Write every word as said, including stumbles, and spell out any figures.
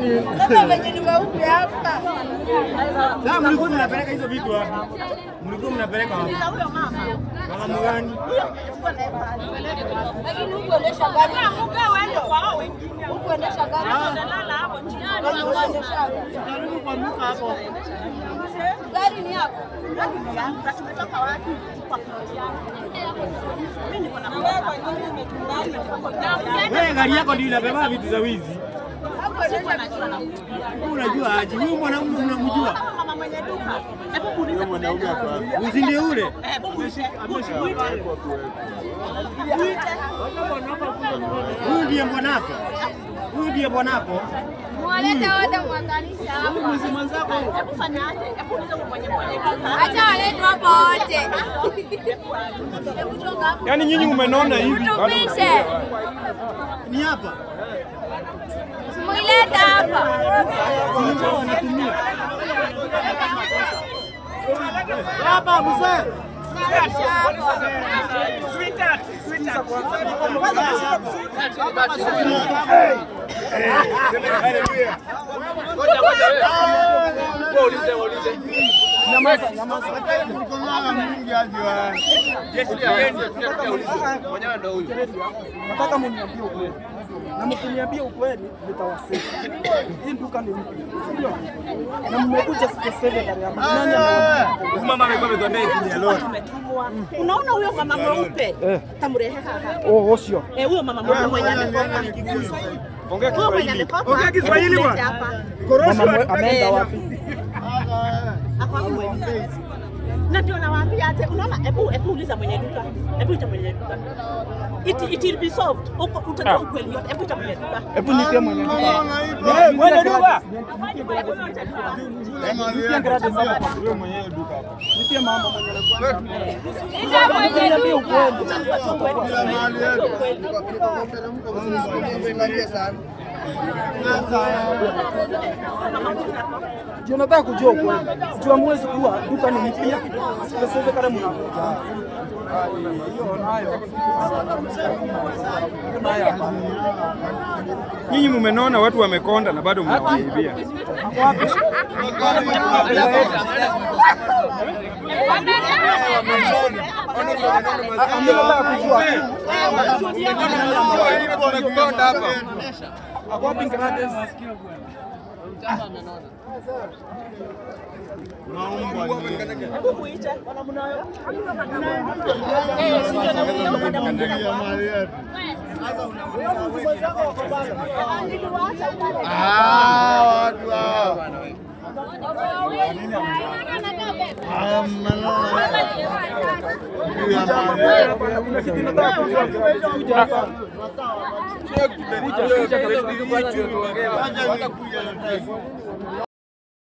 nini? Sasa venye nimeupe hapa. Sasa mlikuwa mnapeleka hizo vitu hapa. Mlikuwa mnapeleka wapi? Sasa huyo mama. Mama gani? Lakini huko endesha gari. Munga wende kwao wengine. Huko endesha gari. Unalala hapo chini. Unaendesha. Karibu kwa mka hapo. Gari ni hapo. Sasa tumetoka wapi? Kwa plot yako. Mimi niko na wewe kwa nini umetumbali? Wewe gari yako ndio inabeba vitu za wizi. Unajua aje? Huyu mwanamke unamjua? Mama mwenye duka. Hebu muulize mwanaume hapa. Wizi ndio ule? Hebu muulize. Huyu ndiye bwanako. Huyu ndiye bwanako. Mwalete wote mwanganisha hapo. Mwizi mwenzako. Hebu fanyaje? Hebu ulize mwenye mwenye duka. Acha walete hapo wote. Hebu toka hapo. Yaani nyinyi umenona hivi. Tupishe. Ni hapa. Mwileta hapa. Sio wanatumia. Hapa mzee. Sweetheart, sweetheart. Ngoja ngoja wewe. Ulize ulize. Nyamaza nyamaza. Mkono mwingi aje wa. Jeshi ya wewe ulize. Mwenyewe ndio huyu. Nataka mniambie ukweli. Na mkiniambia ukweli nitawasaidia. Hii duka ni mpya. Sio? Na mmekuja specific area. Nani anaona? Mama amekuwa ametuambia hivi ni leo. Unaona huyo mama mweupe? Tamrehe hapa. Oh, sio. Eh, huyo mama mweupe mwenye amekopa. Ongea Kiswahili. Ongea Kiswahili bwana. Mama ameenda wapi? Ako hapo. Na ndio nawaambia ate unaona hebu hebu uliza mwenye duka. Hebu ita mwenye duka. It it will be solved. Uko utajua ukweli yote. Hebu ita mwenye duka. Hebu nitie mwenye duka. Eh, mwenye duka. Nitie grade sana kwa wewe mwenye duka hapa. Nitie mama mwenye duka. Ita mwenye duka. Ndio nataka kujua ukweli. Sijua mwezi kuwa duka ni mpya. Specific kama mnakuja. Hiyo nayo. Nyinyi mmenona watu wamekonda na bado mnawaibia. Wapi? Nataka kujua. Tunakonda hapa. Wapi grades? Ah,